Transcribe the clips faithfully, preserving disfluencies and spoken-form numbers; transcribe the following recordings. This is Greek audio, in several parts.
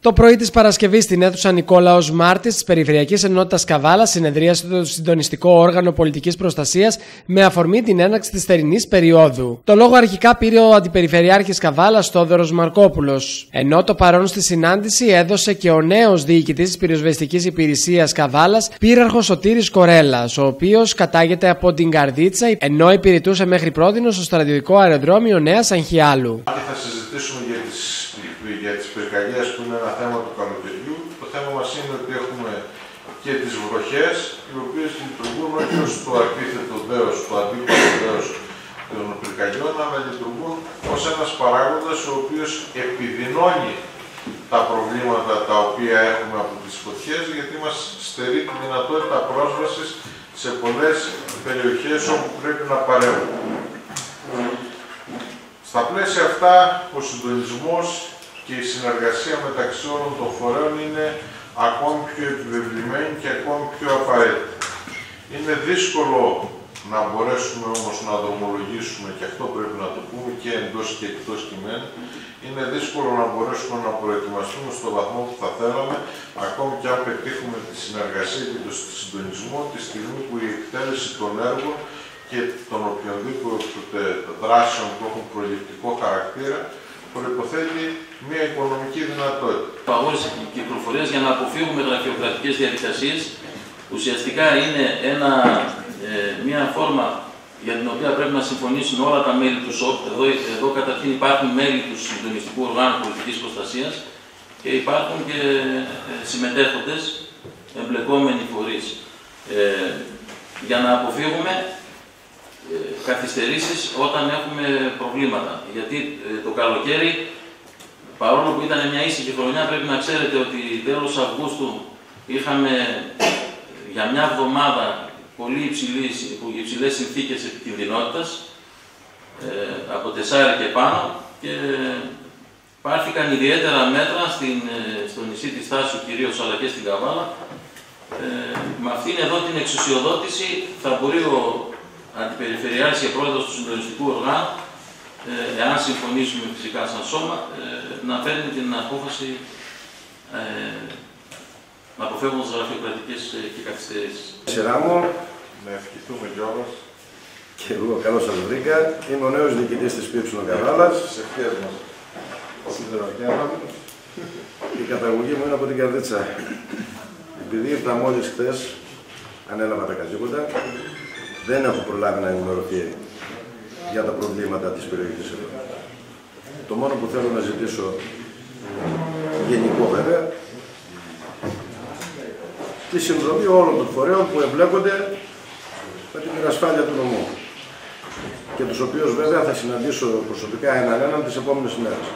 Το πρωί της Παρασκευής στην αίθουσα Νικόλαος Μάρτης της Περιφερειακής Ενότητας Καβάλας συνεδρίασε το συντονιστικό όργανο πολιτικής προστασίας με αφορμή την έναρξη της θερινής περίοδου. Το λόγο αρχικά πήρε ο Αντιπεριφερειάρχης Καβάλας Στόδωρος Μαρκόπουλος, ενώ το παρόν στη συνάντηση έδωσε και ο νέος διοικητής της πυροσβεστικής υπηρεσίας Καβάλας, πύραρχος Σωτήρης Κορέλας, ο οποίος κατάγεται από την Καρδίτσα, ενώ υπηρετούσε μέχρι πρότινο στο στρατιωτικό αεροδρόμιο Νέας Αγχιάλου. Θα συζητήσουμε για τις, για τις πυρκαγιές που είναι ένα θέμα του καλοκαιριού. Το θέμα μας είναι ότι έχουμε και τις βροχές, οι οποίες λειτουργούν όχι ως το αντίθετο δέος, το αντίπαλο δέος των πυρκαγιών, αλλά λειτουργούν ως ένας παράγοντας ο οποίος επιδεινώνει τα προβλήματα τα οποία έχουμε από τις φωτιές, γιατί μας στερεί τη δυνατότητα πρόσβασης σε πολλές περιοχές όπου πρέπει να παρέμβουμε. Στα πλαίσια αυτά, ο συντονισμός και η συνεργασία μεταξύ όλων των φορέων είναι ακόμη πιο επιβεβλημένη και ακόμη πιο απαραίτητη. Είναι δύσκολο να μπορέσουμε όμως να δρομολογήσουμε, και αυτό πρέπει να το πούμε και εντός και εκτός κειμένου, είναι δύσκολο να μπορέσουμε να προετοιμαστούμε στο βαθμό που θα θέλαμε, ακόμη και αν πετύχουμε τη συνεργασία και τον συντονισμό τη στιγμή που η εκτέλεση των έργων και των οποιονδήποτε δράσεων που έχουν προληπτικό χαρακτήρα προϋποθέτει μια οικονομική δυνατότητα. Απαγόρευση κυκλοφορίας για να αποφύγουμε γραφειοκρατικές διαδικασίες ουσιαστικά είναι ένα, ε, μια φόρμα για την οποία πρέπει να συμφωνήσουν όλα τα μέλη του ΣΟΠ. Εδώ, εδώ καταρχήν υπάρχουν μέλη του Συντονιστικού Οργάνου Πολιτικής Προστασίας και υπάρχουν και συμμετέχοντες, εμπλεκόμενοι φορείς. Ε, για να αποφύγουμε καθυστερήσεις όταν έχουμε προβλήματα. Γιατί το καλοκαίρι, παρόλο που ήταν μια ήσυχη χρονιά, πρέπει να ξέρετε ότι τέλος Αυγούστου είχαμε για μια εβδομάδα πολύ υψηλές, υψηλές συνθήκες επικινδυνότητας, ε, από τεσσάρι και πάνω, και πάρθηκαν ιδιαίτερα μέτρα στην, στο νησί της Στάσου κυρίως, αλλά και στην Καβάλα. Ε, με αυτήν εδώ την εξουσιοδότηση θα μπορεί ο Αντιπεριφερειάρχης και πρόεδρος του συντονιστικού οργάνου, ε, εάν συμφωνήσουμε φυσικά σαν σώμα, ε, να φέρνει την απόφαση ε, να αποφεύγουμε τις γραφειοκρατικές ε, και καθυστερήσεις. Σειρά μου, να ευχηθούμε κιόλας. Και εγώ καλώς σας βρήκα. Είμαι ο νέος διοικητής της Πύψινο Καβάλας. Στις ευχές μας. Η καταγωγή μου είναι από την Καρδίτσα. Επειδή ήρθα μόλις χθες, ανέλαβα τα καθήκοντα, δεν έχω προλάβει να ενημερωθεί για τα προβλήματα της περιοχής εδώ. Το μόνο που θέλω να ζητήσω, γενικό βέβαια, τη συνδρομή όλων των φορέων που εμπλέκονται με την ασφάλεια του νομού και τους οποίους βέβαια θα συναντήσω προσωπικά έναν έναν τις επόμενες ημέρες.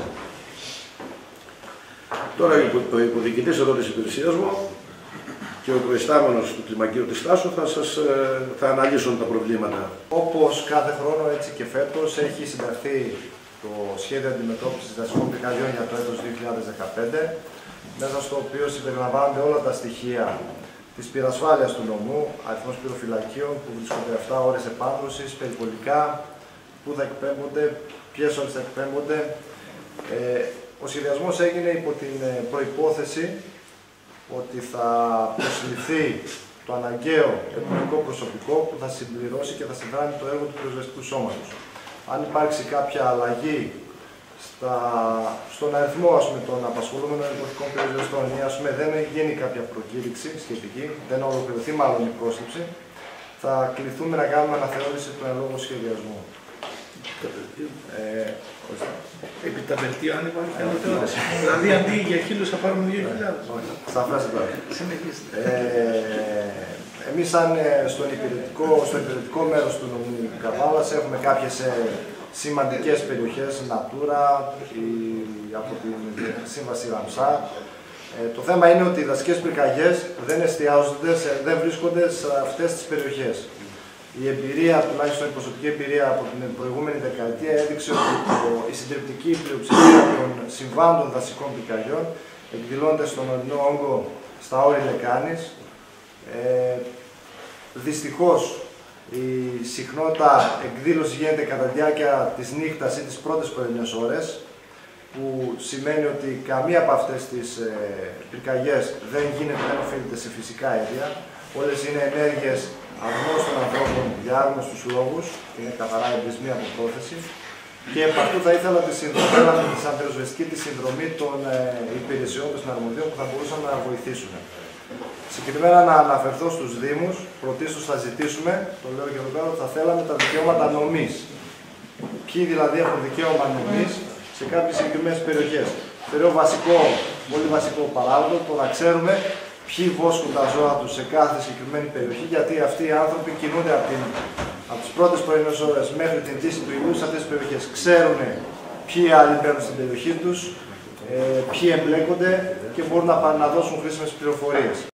Τώρα ο υποδιοικητής εδώ της υπηρεσίας μου και ο προϊστάμενος του κλιμακίου της Στάσου θα σας θα αναλύσουν τα προβλήματα. Όπως κάθε χρόνο, έτσι και φέτος, έχει συνταχθεί το σχέδιο αντιμετώπισης δασικών πυρκαγιών για το έτος δύο χιλιάδες δεκαπέντε, μέσα στο οποίο συμπεριλαμβάνονται όλα τα στοιχεία της πυρασφάλειας του νομού, αριθμός πυροφυλακίων που βρίσκονται επτά ώρες επάνδρωσης, περιπολικά, πού θα εκπέμπονται, ποιες ώρες θα εκπέμπονται. Ε, ο σχεδιασμός έγινε υπό την προϋπόθεση ότι θα προσληφθεί το αναγκαίο επιμονικό προσωπικό που θα συμπληρώσει και θα συμβάλλει το έργο του πυροσβεστικού σώματος. Αν υπάρξει κάποια αλλαγή στα, στον αριθμό ας πούμε, των απασχολούμενων επιμονικών πυροσβεστών ή ας πούμε, δεν έχει γίνει κάποια προκήρυξη σχετική, δεν ολοκληρωθεί μάλλον η πρόσληψη, θα κληθούμε να κάνουμε αναθεώρηση του εν λόγω σχεδιασμού. Ε, Επί τα βελτία, αν υπάρχει αναθεώρηση. Δηλαδή αντί για χίλιους θα πάρουμε δύο χιλιάδες. Σταθμάστε τώρα. Συνεχίστε. Εμείς σαν στον υπηρετικό, στο υπηρετικό μέρος του νομού Καβάλας έχουμε κάποιες σημαντικές περιοχές, Natura, από την Σύμβαση Ραμσάρ. Ε, το θέμα είναι ότι οι δασικές πυρκαγιές δεν εστιάζονται, δεν βρίσκονται σε αυτές τις περιοχές. Η εμπειρία, τουλάχιστον η προσωπική εμπειρία από την προηγούμενη δεκαετία, έδειξε ότι το, η συντριπτική πλειοψηφία των συμβάντων δασικών πυρκαγιών εκδηλώνται στον ορεινό όγκο στα όρη λεκάνης. Ε, δυστυχώς, η συχνότητα εκδήλωση γίνεται κατά τη διάρκεια της νύχτας ή τις πρώτες πρωινές ώρες. που σημαίνει ότι καμία από αυτές τις ε, πυρκαγιές δεν γίνεται, δεν οφείλεται σε φυσικά αίτια. Όλες είναι ενέργειες αγνώστων ανθρώπων για άγνωστους λόγους, είναι καθαρά εμπλισμοί από πρόθεση. Και επ' αυτού θα ήθελα τη συνδρομή, τη συνδρομή των ε, υπηρεσιών των συναρμοδίων που θα μπορούσαν να βοηθήσουν. Συγκεκριμένα να αναφερθώ στους Δήμους, πρωτίστως θα ζητήσουμε, το λέω και εδώ πέρα, ότι θα θέλαμε τα δικαιώματα νομής. Ποιοι δηλαδή έχουν δικαίωμα νομής σε κάποιες συγκεκριμένες περιοχές. Θεωρώ βασικό, πολύ βασικό παράγοντο το να ξέρουμε ποιοι βόσκουν τα ζώα τους σε κάθε συγκεκριμένη περιοχή, γιατί αυτοί οι άνθρωποι κινούνται από, την, από τις πρώτες πρωινές ώρες μέχρι την δύση του ήλιου σε αυτές τις περιοχές. Ξέρουν ποιοι άλλοι παίρνουν στην περιοχή τους, ε, ποιοι εμπλέκονται και μπορούν να, να δώσουν χρήσιμες πληροφορίες.